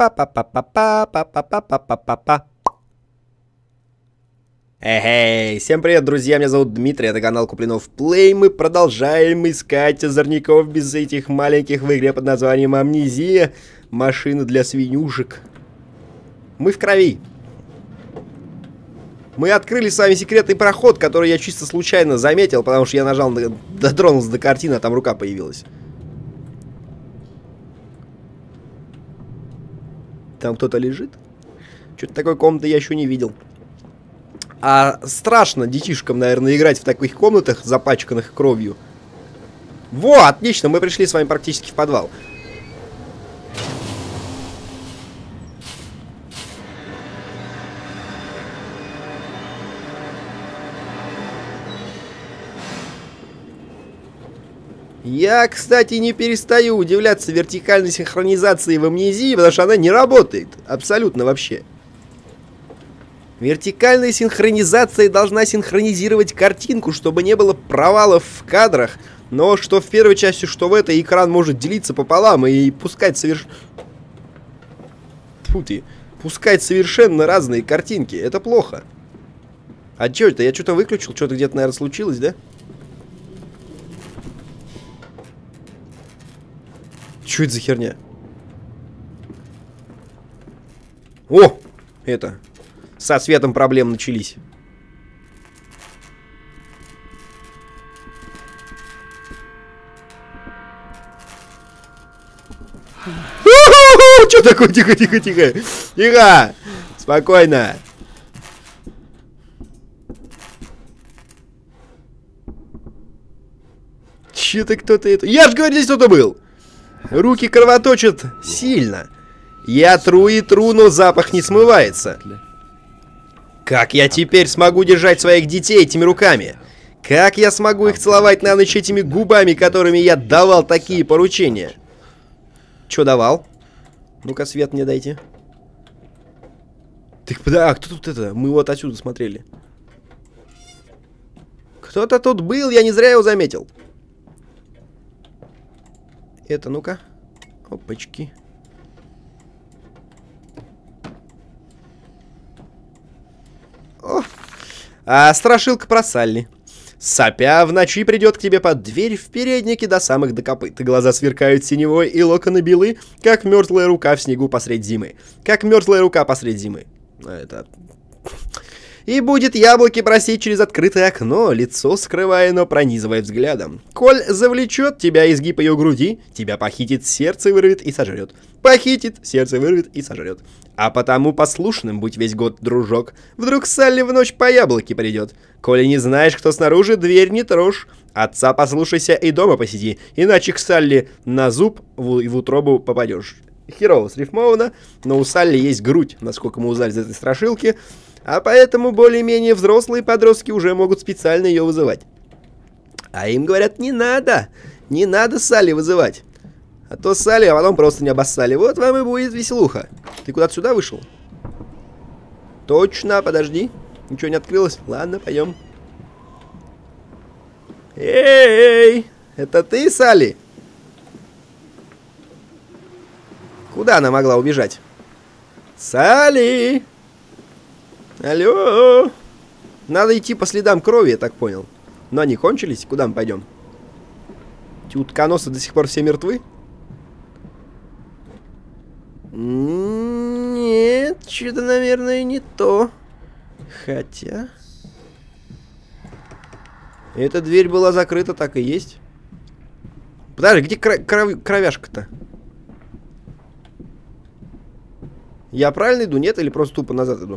Па-па-па-па-па-па-па-па-па-па. Эй, всем привет, друзья, меня зовут Дмитрий, это канал Куплинов Плей. Мы продолжаем искать озорников без этих маленьких в игре под названием Амнезия. Машина для свинюшек. Мы в крови. Мы открыли с вами секретный проход, который я чисто случайно заметил, потому что я нажал, дотронулся до картины, а там рука появилась. Там кто-то лежит? Что-то такой комнаты я еще не видел. А страшно детишкам, наверное, играть в таких комнатах, запачканных кровью. Во, отлично, мы пришли с вами практически в подвал. Я, кстати, не перестаю удивляться вертикальной синхронизации в Амнезии, потому что она не работает. Абсолютно вообще. Вертикальная синхронизация должна синхронизировать картинку, чтобы не было провалов в кадрах. Но что в первой части, что в этой, экран может делиться пополам и пускать пускать совершенно разные картинки. Это плохо. А что это? Я что-то выключил, что-то где-то, наверное, случилось, да? Что это за херня? О! Это... Со светом проблем начались. Что такое? Тихо, тихо, тихо. Тихо. Спокойно. Че-то кто-то это... Я ж говорю, здесь кто-то был. Руки кровоточат сильно. Я тру и тру, но запах не смывается. Как я теперь смогу держать своих детей этими руками? Как я смогу их целовать на ночь этими губами, которыми я давал такие поручения? Чё давал? Ну-ка, свет мне дайте. Так, да, кто тут это? Мы вот отсюда смотрели. Кто-то тут был, я не зря его заметил. Это, ну-ка. Опачки. О, а страшилка про Салли. Сопя в ночи придет к тебе под дверь в переднике до самых до копыт. Глаза сверкают синевой и локоны белы, как мертвая рука в снегу посредь зимы. Как мертвая рука посредь зимы. Это... И будет яблоки просить через открытое окно, лицо скрывая, но пронизывая взглядом. Коль завлечет тебя изгиб ее груди, тебя похитит, сердце вырвет и сожрет. Похитит, сердце вырвет и сожрет. А потому послушным будь весь год, дружок. Вдруг Салли в ночь по яблоке придет. Коли не знаешь, кто снаружи, дверь не трожь. Отца послушайся и дома посиди, иначе к Салли на зуб в утробу попадешь. Херово срифмовано, но у Салли есть грудь, насколько мы узнали из этой страшилки. А поэтому более-менее взрослые подростки уже могут специально ее вызывать. А им говорят, не надо Салли вызывать. А то Салли, а потом просто не обоссали. Вот вам и будет веселуха. Ты куда-то сюда вышел? Точно, подожди. Ничего не открылось? Ладно, пойдем. Эй, это ты, Салли? Куда она могла убежать? Салли! Алло! Надо идти по следам крови, я так понял. Но они кончились? Куда мы пойдем? Эти утконосы до сих пор все мертвы? Нет, что-то, наверное, не то. Хотя... Эта дверь была закрыта, так и есть. Подожди, где кровяшка-то? Я правильно иду, нет? Или просто тупо назад иду?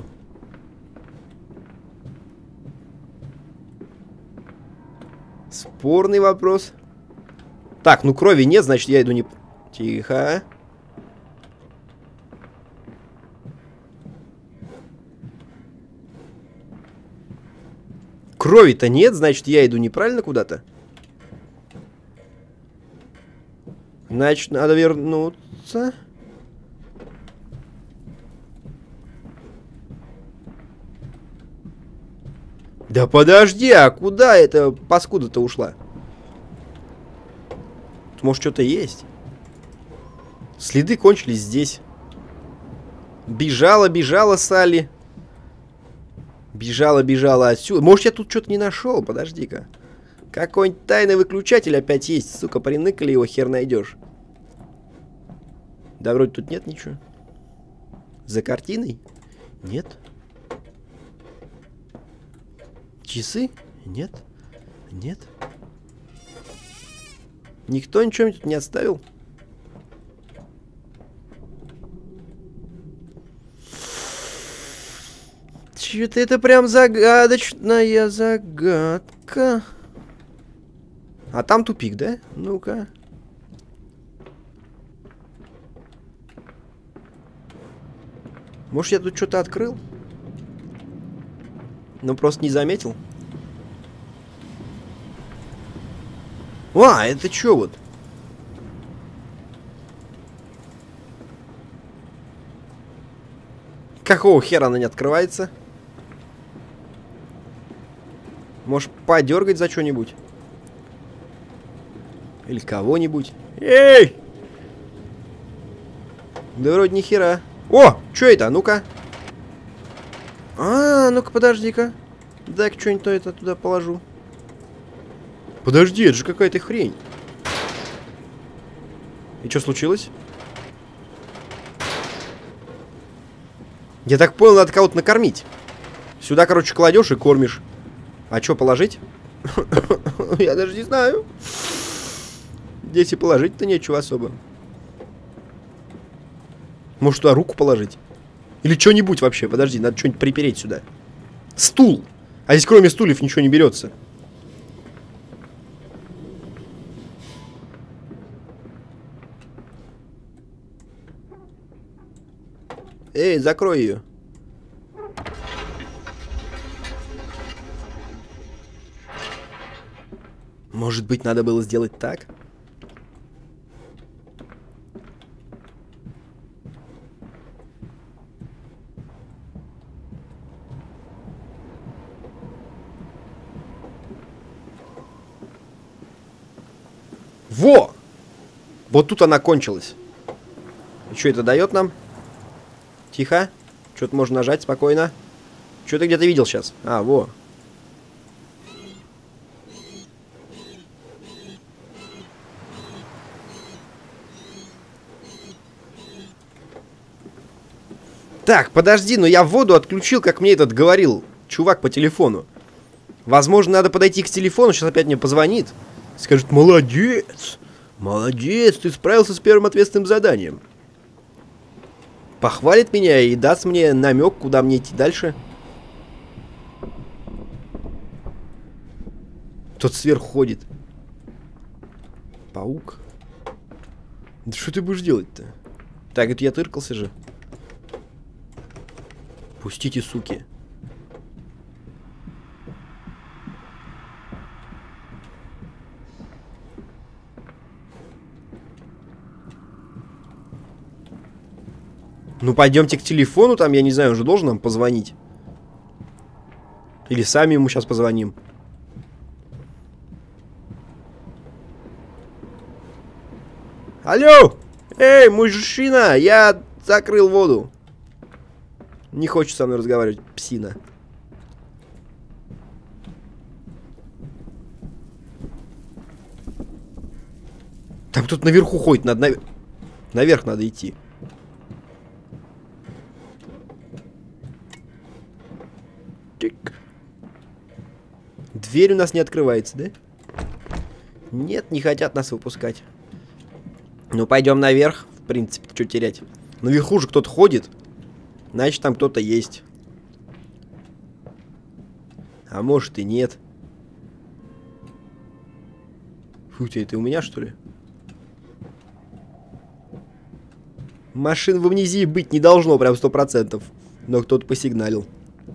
Спорный вопрос. Так, ну крови нет, значит я иду не... Тихо. Крови-то нет, значит я иду неправильно куда-то. Значит, надо вернуться. Да подожди, а куда эта паскуда-то ушла? Может, что-то есть? Следы кончились здесь. Бежала, бежала Салли. Бежала, бежала отсюда. Может, я тут что-то не нашел? Подожди-ка. Какой-нибудь тайный выключатель опять есть. Сука, приныкали его, хер найдешь. Да вроде тут нет ничего. За картиной? Нет. Часы? Нет. Нет. Никто ничего тут не оставил? Чё-то это прям загадочная загадка. А там тупик, да? Ну-ка. Может, я тут что-то открыл? Но просто не заметил. А, это что вот? Какого хера она не открывается? Может, подергать за что-нибудь? Или кого-нибудь? Эй! Да вроде ни хера. О, что это? Ну-ка. Ну-ка, подожди-ка. Дай-ка что-нибудь это туда положу. Подожди, это же какая-то хрень. И что случилось? Я так понял, надо кого-то накормить. Сюда, короче, кладешь и кормишь. А что положить? Я даже не знаю. Здесь и положить-то нечего особо. Может, туда руку положить? Или что-нибудь вообще? Подожди, надо что-нибудь припереть сюда. Стул! А здесь кроме стульев ничего не берется. Эй, закрой ее. Может быть, надо было сделать так? Во! Вот тут она кончилась. И что это дает нам? Тихо. Что-то можно нажать спокойно. Что ты где-то видел сейчас? А, во. Так, подожди, но я воду отключил, как мне этот говорил чувак по телефону. Возможно, надо подойти к телефону, сейчас опять мне позвонит. Скажет: молодец, молодец, ты справился с первым ответственным заданием. Похвалит меня и даст мне намек, куда мне идти дальше. Тот сверху ходит. Паук. Да что ты будешь делать-то? Так, это я тыркался же. Пустите, суки. Ну, пойдемте к телефону, там, я не знаю, уже должен нам позвонить. Или сами ему сейчас позвоним. Алло! Эй, мужчина, я закрыл воду. Не хочет со мной разговаривать, псина. Там тут наверху ходит, надо наверх надо идти. Тик. Дверь у нас не открывается, да? Нет, не хотят нас выпускать. Ну, пойдем наверх. В принципе, что терять. Наверху же кто-то ходит. Значит, там кто-то есть. А может и нет. Фу, это у меня, что ли? Машин в амнезии быть не должно, прям 100%. Но кто-то посигналил.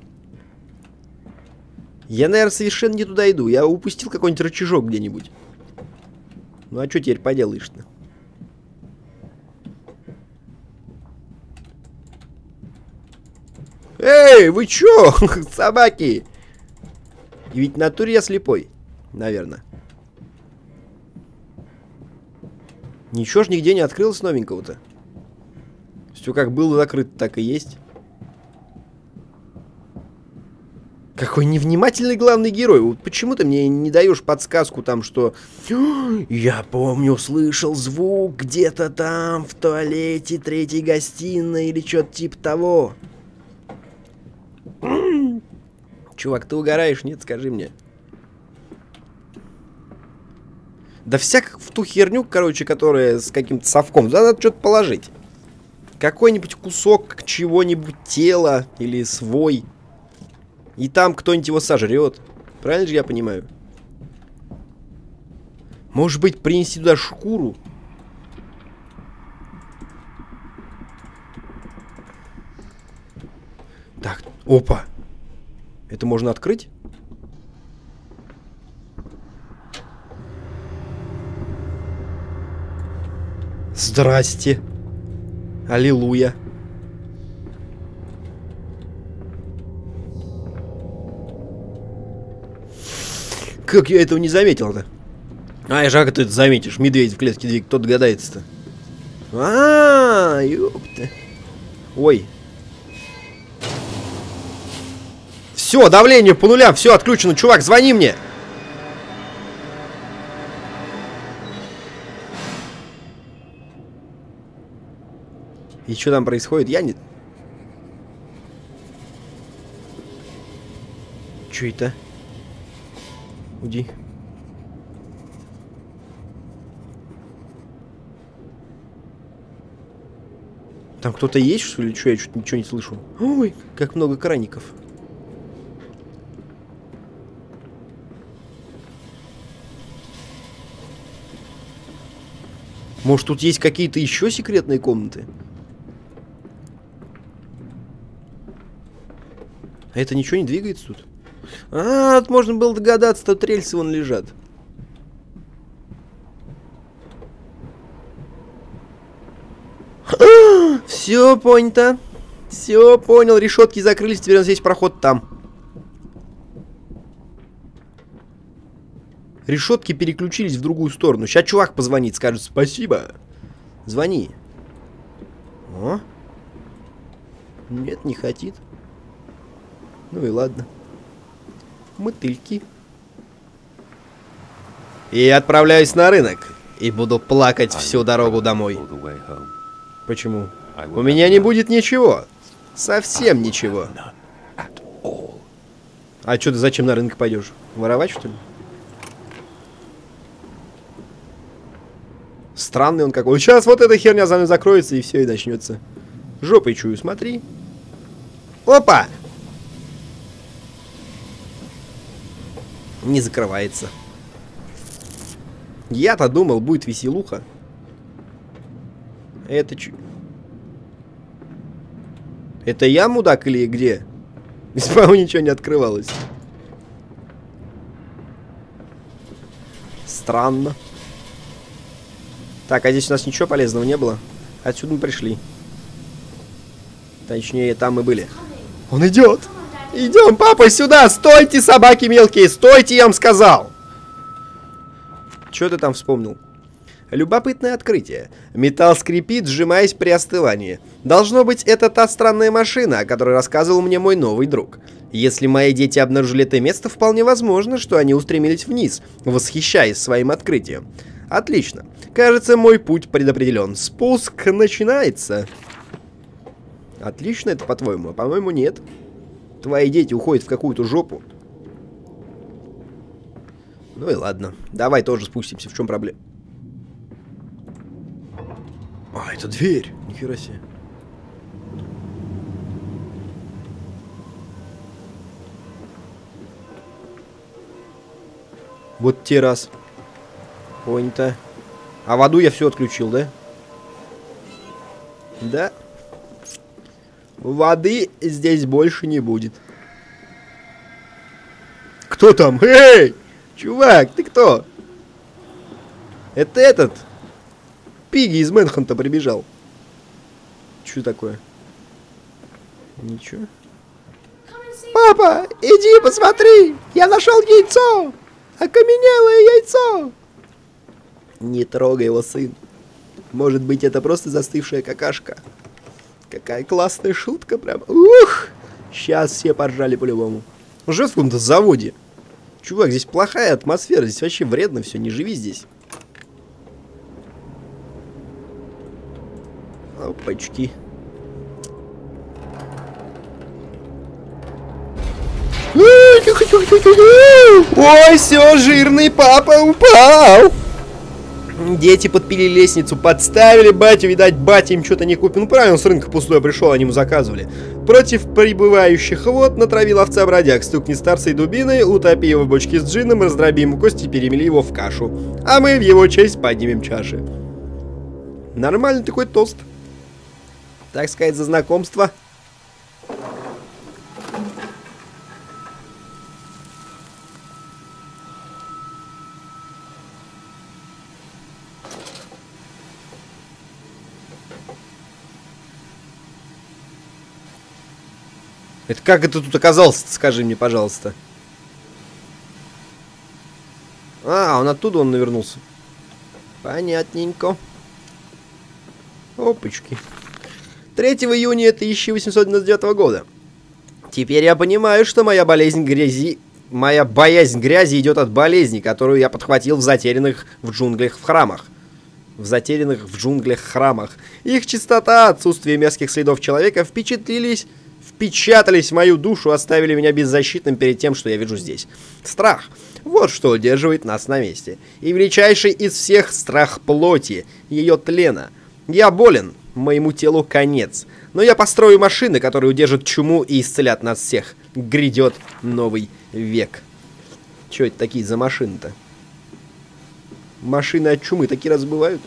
Я, наверное, совершенно не туда иду. Я упустил какой-нибудь рычажок где-нибудь. Ну, а что теперь поделаешь-то? Эй, вы чё, собаки? И ведь в натуре я слепой, наверное. Ничего ж нигде не открылось новенького-то. Все как было закрыто, так и есть. Какой невнимательный главный герой. Вот почему ты мне не даешь подсказку там, что... Я помню, слышал звук где-то там, в туалете, третьей гостиной или что-то типа того. Чувак, ты угораешь? Нет, скажи мне. Да всяк в ту херню, короче, которая с каким-то совком. Да, надо что-то положить. Какой-нибудь кусок чего-нибудь тела или свой. И там кто-нибудь его сожрет. Правильно же я понимаю? Может быть, принести туда шкуру? Так, опа. Это можно открыть? Здрасте. Аллилуйя. Как я этого не заметил-то? А, я же как ты это заметишь? Медведь в клетке двигает, кто догадается-то? Ёпта. Ой. Все, давление по нулям, все отключено. Чувак, звони мне. И что там происходит? Я не... Что это? Уйди. Там кто-то есть, что ли? Что, я что-то ничего не слышу. Ой, как много краников. Может, тут есть какие-то еще секретные комнаты? А это ничего не двигается тут? А, тут можно было догадаться, тут рельсы вон лежат. Все понято. Все понял, решетки закрылись, теперь у нас есть проход там. Решетки переключились в другую сторону. Сейчас чувак позвонит, скажет спасибо. Звони. О. Нет, не хотит. Ну и ладно. Мотыльки. И отправляюсь на рынок. И буду плакать всю дорогу домой. Почему? У меня не будет ничего. Совсем ничего. А что ты зачем на рынок пойдешь? Воровать, что ли? Странный он какой. Сейчас вот эта херня за мной закроется, и все, и начнется. Жопой чую, смотри. Опа! Не закрывается. Я-то думал, будет веселуха. Это чё? Это я мудак или где? По-моему, ничего не открывалось. Странно. Так, а здесь у нас ничего полезного не было. Отсюда мы пришли. Точнее, там мы были. Он идет! Идем, папа, сюда! Стойте, собаки мелкие! Стойте, я вам сказал! Что ты там вспомнил? Любопытное открытие. Металл скрипит, сжимаясь при остывании. Должно быть, это та странная машина, о которой рассказывал мне мой новый друг. Если мои дети обнаружили это место, вполне возможно, что они устремились вниз, восхищаясь своим открытием. Отлично. Кажется, мой путь предопределен. Спуск начинается. Отлично это, по-твоему? А по-моему, нет. Твои дети уходят в какую-то жопу. Ну и ладно. Давай тоже спустимся. В чем проблема? А, это дверь. Нихера себе. Вот те раз. Понято. А воду я все отключил, да? Да. Воды здесь больше не будет. Кто там? Эй! Чувак, ты кто? Это этот. Пиги из Мэнханта прибежал. Что такое? Ничего. Папа, иди посмотри! Я нашел яйцо! Окаменелое яйцо! Не трогай его, сын. Может быть, это просто застывшая какашка. Такая классная шутка прям. Ух! Сейчас все поржали по-любому. Уже в каком-то заводе. Чувак, здесь плохая атмосфера. Здесь вообще вредно все. Не живи здесь. Опачки. Ой, все, жирный папа упал. Дети подпилили лестницу, подставили батю, видать, батя им что-то не купил. Ну, правильно, он с рынка пустой пришел, они ему заказывали. Против прибывающих вод натравил овца бродяг. Стукни старцей дубиной, утопи его в бочке с джином, раздроби ему кости, перемели его в кашу. А мы в его честь поднимем чаши. Нормальный такой тост. Так сказать, за знакомство. Это как это тут оказалось, скажи мне, пожалуйста. А, он оттуда он навернулся. Понятненько. Опачки. 3 июня 1899 года. Теперь я понимаю, что моя боязнь грязи идет от болезни, которую я подхватил в затерянных в джунглях храмах. Их чистота, отсутствие мерзких следов человека впечатались в мою душу, оставили меня беззащитным перед тем, что я вижу здесь. Страх. Вот что удерживает нас на месте. И величайший из всех страх плоти, ее тлена. Я болен, моему телу конец. Но я построю машины, которые удержат чуму и исцелят нас всех. Грядет новый век. Че это такие за машины-то? Машины от чумы такие раз бывают?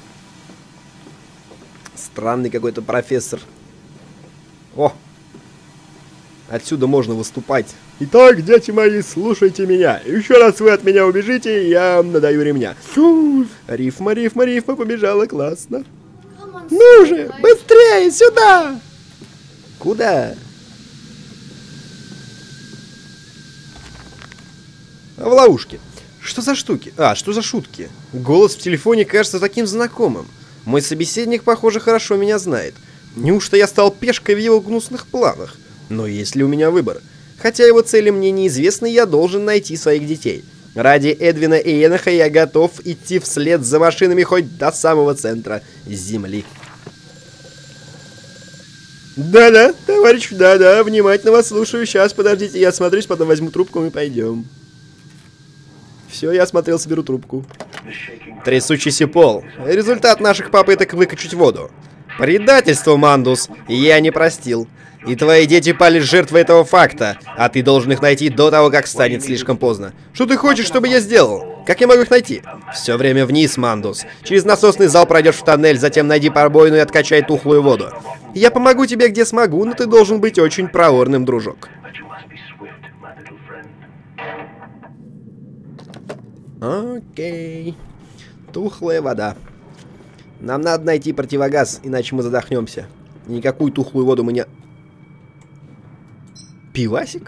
Странный какой-то профессор. О! Отсюда можно выступать. Итак, дети мои, слушайте меня. Еще раз вы от меня убежите, я вам надаю ремня. Фу, рифма, побежала классно. Ну же, быстрее, сюда! Куда? В ловушке. Что за штуки? А, что за шутки? Голос в телефоне кажется таким знакомым. Мой собеседник, похоже, хорошо меня знает. Неужто я стал пешкой в его гнусных планах? Но есть ли у меня выбор? Хотя его цели мне неизвестны, я должен найти своих детей. Ради Эдвина и Еноха я готов идти вслед за машинами хоть до самого центра Земли. Да-да, товарищ, да-да, внимательно вас слушаю. Сейчас, подождите, я осмотрюсь, потом возьму трубку, мы пойдем. Все, я осмотрел, соберу трубку. Трясущийся пол. Результат наших попыток выкачать воду. Предательство, Мандус, я не простил. И твои дети пали жертвой этого факта, а ты должен их найти до того, как станет слишком поздно. Что ты хочешь, чтобы я сделал? Как я могу их найти? Все время вниз, Мандус. Через насосный зал пройдешь в тоннель, затем найди пробоину и откачай тухлую воду. Я помогу тебе, где смогу, но ты должен быть очень проворным, дружок. Окей. Тухлая вода. Нам надо найти противогаз, иначе мы задохнемся. Никакую тухлую воду мы не... Пивасик?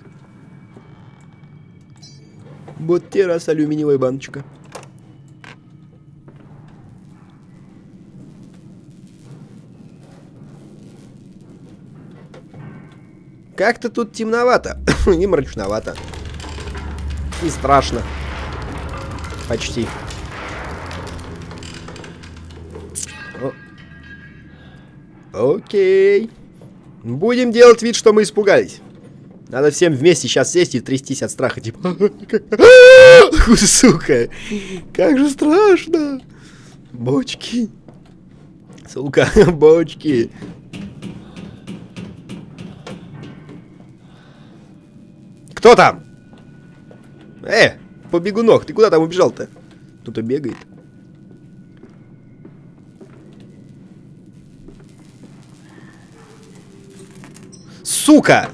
Вот те раз алюминиевая баночка. Как-то тут темновато. И мрачновато. И страшно. Почти. Окей. Будем делать вид, что мы испугались. Надо всем вместе сейчас сесть и трястись от страха. Типа... Сука. Как же страшно. Бочки. Сука, бочки. Кто там? Побегунок, ты куда там убежал-то? Кто-то бегает. Сука!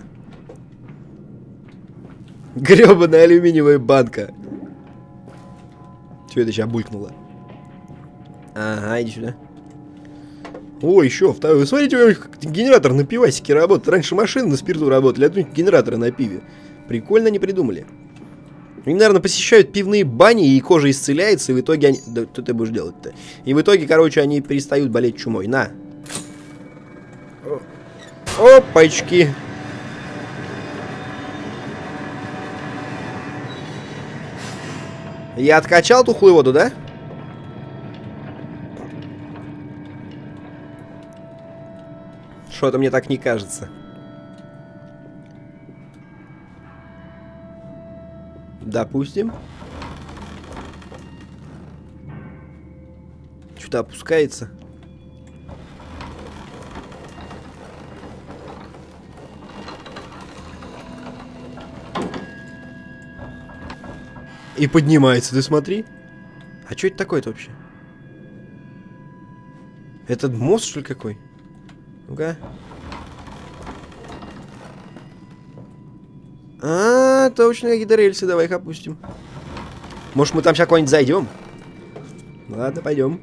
Гребаная алюминиевая банка. Что это сейчас булькнуло? Ага, иди сюда. О, еще второй. Смотрите, у них генератор на пивасике работает. Раньше машины на спирту работали, а тут генераторы на пиве. Прикольно не придумали. Они, наверное, посещают пивные бани, и кожа исцеляется, и в итоге они... Да что ты будешь делать-то? И в итоге, короче, они перестают болеть чумой. На. Опачки. Я откачал тухлую воду, да? Что-то мне так не кажется. Допустим. Что-то опускается. И поднимается, ты смотри. А что это такое-то вообще? Этот мост, что ли, какой? Ну-ка. Точно какие-то рельсы. Давай их опустим. Может, мы там сейчас куда-нибудь зайдем? Ладно, пойдем.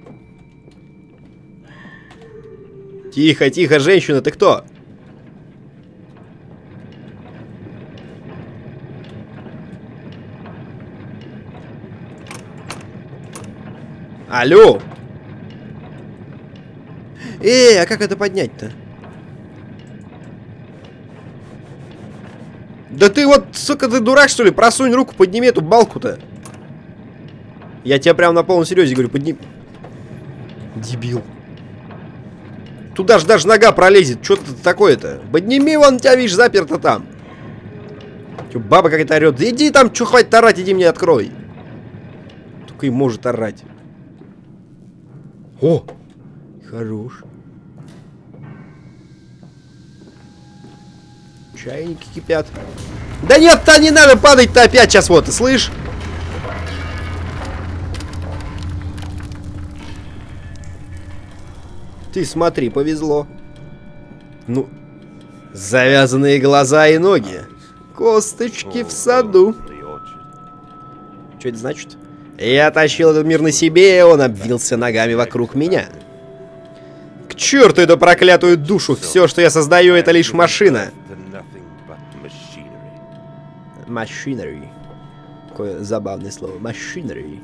Тихо, тихо, женщина, ты кто? Алло! А как это поднять-то? Да ты вот, сука, ты дурак, что ли? Просунь руку, подними эту балку-то. Я тебе прям на полном серьезе говорю, подними. Дебил. Туда же даже нога пролезет. Что это такое-то? Подними, вон у тебя, видишь, заперто там. Че, баба какая-то орет. Да иди там, что хватит орать, иди мне открой. Только и может орать. О! Хорош. Чайники кипят. Да нет-то, не надо падать-то опять сейчас, вот, ты слышь? Ты смотри, повезло. Ну, завязанные глаза и ноги. Косточки в саду. Что это значит? Я тащил этот мир на себе, он обвился ногами вокруг меня. К черту эту проклятую душу! Все, что я создаю, это лишь машина. Machinery. Какое забавное слово. Machinery.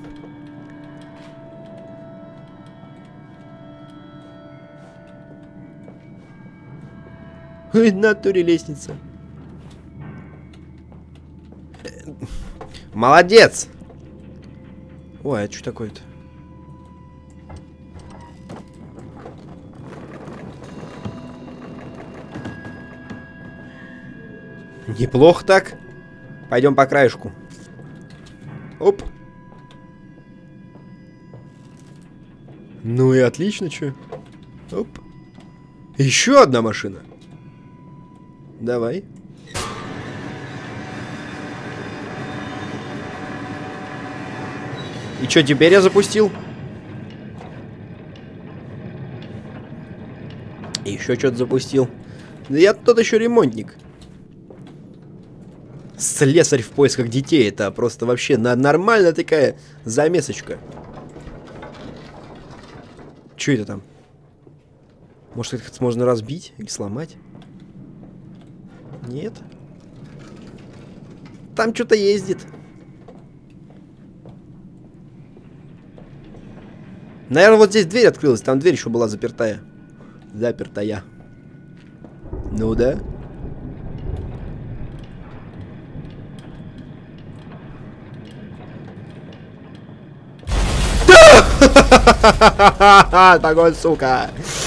Ой, в натуре лестница. Молодец! Ой, а что такое-то? Неплохо так. Пойдем по краешку. Оп. Ну и отлично, чё. Оп. Еще одна машина. Давай. И что, теперь я запустил? Еще что-то запустил. Да я тот еще ремонтник. Слесарь в поисках детей. Это просто вообще нормальная такая замесочка. Че это там? Может, это можно разбить или сломать? Нет. Там что-то ездит. Наверное, вот здесь дверь открылась. Там дверь еще была запертая. Запертая. Ну да. Такой, сука.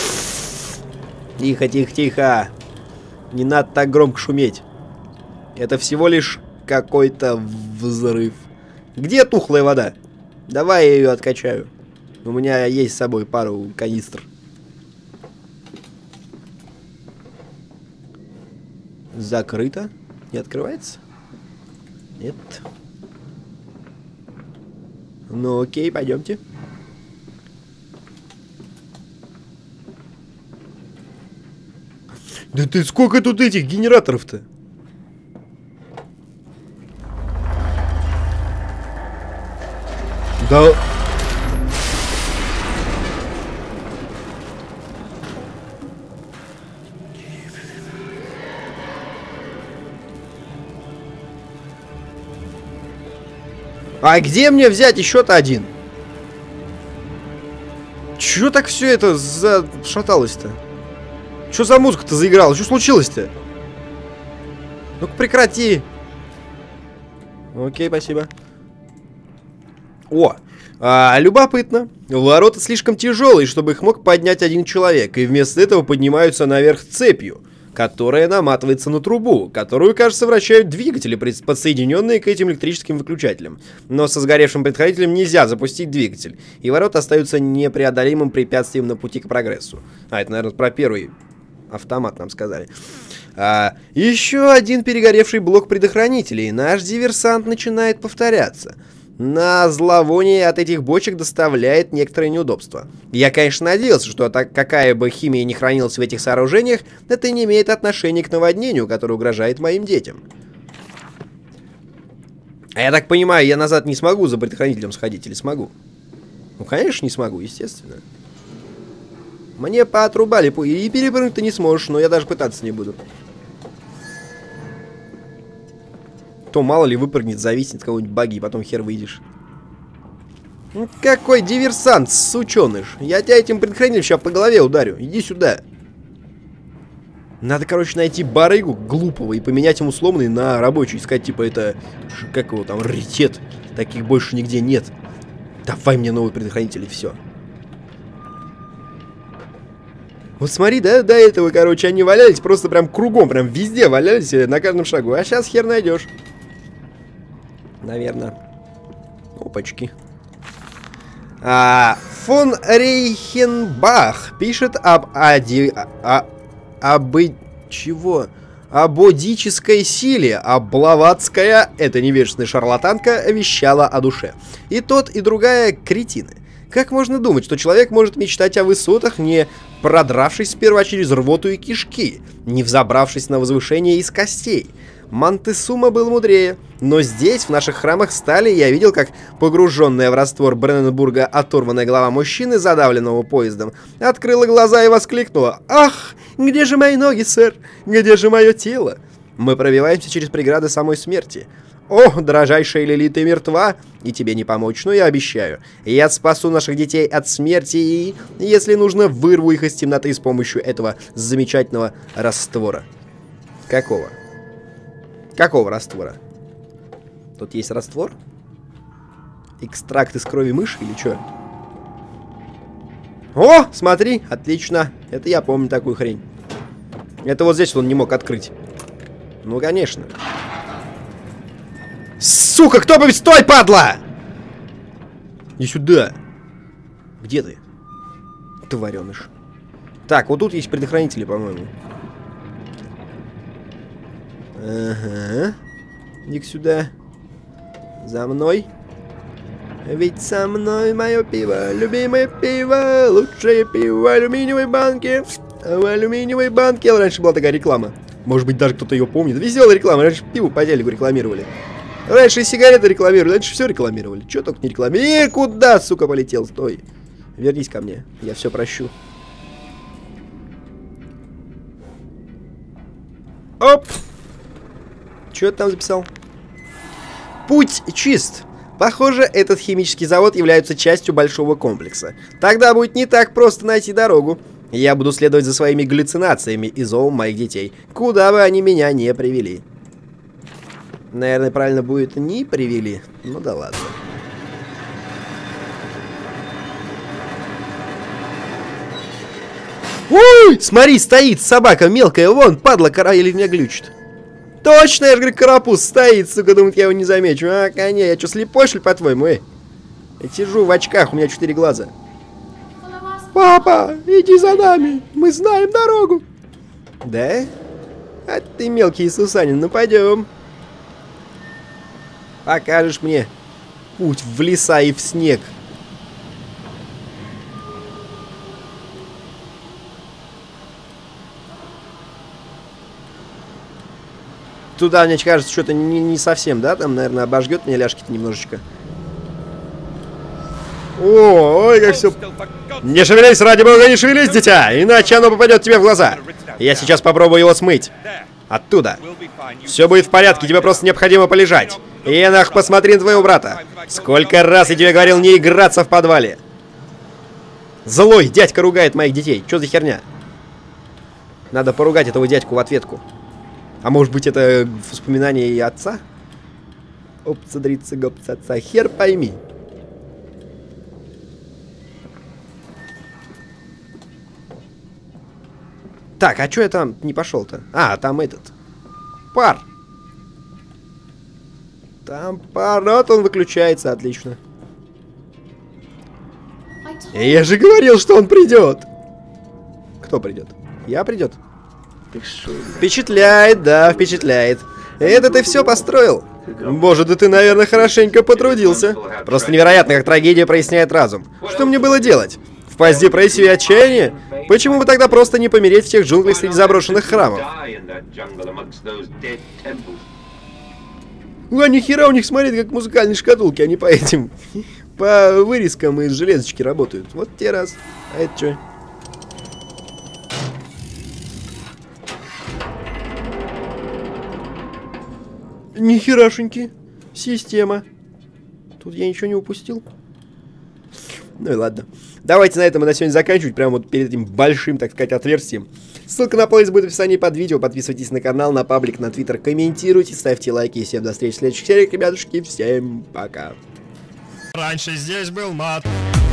Тихо, тихо, тихо. Не надо так громко шуметь. Это всего лишь какой-то взрыв. Где тухлая вода? Давай я ее откачаю. У меня есть с собой пару канистр. Закрыто. Не открывается? Нет. Ну окей, пойдемте. Да ты сколько тут этих генераторов-то? Да... А где мне взять еще-то один? Чё так все это зашаталось-то? Что за музыка-то заиграла? Что случилось-то? Ну-ка прекрати. Окей, спасибо. О, любопытно. Ворота слишком тяжелые, чтобы их мог поднять один человек, и вместо этого поднимаются наверх цепью, которая наматывается на трубу, которую, кажется, вращают двигатели, подсоединенные к этим электрическим выключателям. Но со сгоревшим предохранителем нельзя запустить двигатель, и ворота остаются непреодолимым препятствием на пути к прогрессу. Это, наверное, про первый автомат нам сказали. Еще один перегоревший блок предохранителей. Наш диверсант начинает повторяться. На зловоние от этих бочек доставляет некоторое неудобство. Я, конечно, надеялся, что какая бы химия ни хранилась в этих сооружениях, это не имеет отношения к наводнению, которое угрожает моим детям. А я так понимаю, я назад не смогу за предохранителем сходить или смогу? Ну, конечно, не смогу, естественно. Мне поотрубали, и перепрыгнуть ты не сможешь, но я даже пытаться не буду. То мало ли выпрыгнет, зависнет кого-нибудь баги, и потом хер выйдешь. Ну, какой диверсант, сученыш. Я тебя этим предохранителем сейчас по голове ударю. Иди сюда. Надо, короче, найти барыгу глупого и поменять ему сломанный на рабочий. Сказать, типа, это... Как его там, раритет. Таких больше нигде нет. Давай мне новый предохранитель, и все. Вот смотри, да, до этого, короче, они валялись просто прям кругом, прям везде валялись, на каждом шагу. А сейчас хер найдешь. Наверное. Опачки. Фон Рейхенбах пишет об абодической силе, а Блаватская, эта невежественная шарлатанка, вещала о душе. И тот, и другая кретины. Как можно думать, что человек может мечтать о высотах, не продравшись сперва через рвоту и кишки, не взобравшись на возвышение из костей? Монтесума был мудрее, но здесь, в наших храмах стали, я видел, как погруженная в раствор Бренненбурга оторванная голова мужчины, задавленного поездом, открыла глаза и воскликнула: «Ах, где же мои ноги, сэр? Где же мое тело?» Мы пробиваемся через преграды самой смерти. О, дорожайшая Лили, ты мертва, и тебе не помочь, но я обещаю. Я спасу наших детей от смерти и, если нужно, вырву их из темноты с помощью этого замечательного раствора. Какого? Какого раствора? Тут есть раствор? Экстракт из крови мыши или что? О, смотри, отлично. Это я помню такую хрень. Это вот здесь он не мог открыть. Ну, конечно. Сука, кто бы... Стой, падла! Иди сюда. Где ты? Твареныш. Так, вот тут есть предохранители, по-моему. Ага. Иди-ка сюда. За мной. Ведь со мной мое пиво, любимое пиво, лучшее пиво в алюминиевой банке. В алюминиевой банке. Раньше была такая реклама. Может быть, даже кто-то ее помнит. Веселая реклама. Раньше пиво по телеку рекламировали. Раньше и сигареты рекламировали, раньше все рекламировали. Чё только не рекламировали. Куда, сука, полетел? Стой. Вернись ко мне. Я все прощу. Оп. Чё ты там записал? Путь чист. Похоже, этот химический завод является частью большого комплекса. Тогда будет не так просто найти дорогу. Я буду следовать за своими галлюцинациями и зовом моих детей, куда бы они меня не привели. Наверное, правильно будет «не привели». Ну да ладно. Ой, смотри, стоит собака мелкая, вон, падла, кора или меня глючит. Точно, я же говорю, карапуз стоит, сука, думает, я его не замечу. А, коня, я что, слепой, что ли, по-твоему, Я сижу в очках, у меня 4 глаза. Папа, иди за нами, мы знаем дорогу. Да? А ты мелкий Сусанин, ну пойдем. Покажешь мне путь в леса и в снег. Туда, мне кажется, что-то не совсем, да? Там, наверное, обожгет мне ляжки-то немножечко. Ой, как все... Не шевелись, ради бога, не шевелись, дитя, иначе оно попадет тебе в глаза. Я сейчас попробую его смыть. Оттуда. Все будет в порядке, тебе просто необходимо полежать. Енах, посмотри на твоего брата. Сколько раз я тебе говорил не играться в подвале. Злой дядька ругает моих детей. Что за херня? Надо поругать этого дядьку в ответку. А может быть, это воспоминание и отца? Опца-дрица, гопца-отца, хер пойми. Так, а чё я там не пошел-то? А, там этот. Пар. Там пар, вот он выключается, отлично. Я же говорил, что он придет. Кто придет? Я придет. Впечатляет, да, впечатляет. Это ты все построил? Боже, да ты, наверное, хорошенько потрудился. Просто невероятно, как трагедия проясняет разум. Что мне было делать? Впасть в депрессию и отчаяние? Почему бы тогда просто не помереть в тех джунглях среди заброшенных храмов? А нихера у них, смотри, как музыкальные шкатулки, они по этим... По вырезкам из железочки работают. Вот те раз. А это что? Нихерашеньки. Система. Тут я ничего не упустил. Ну и ладно. Давайте на этом мы на сегодня заканчивать. Прямо вот перед этим большим, так сказать, отверстием. Ссылка на плейлист будет в описании под видео. Подписывайтесь на канал, на паблик, на твиттер. Комментируйте, ставьте лайки. И всем до встречи в следующих сериях, ребятушки. Всем пока. Раньше здесь был мат.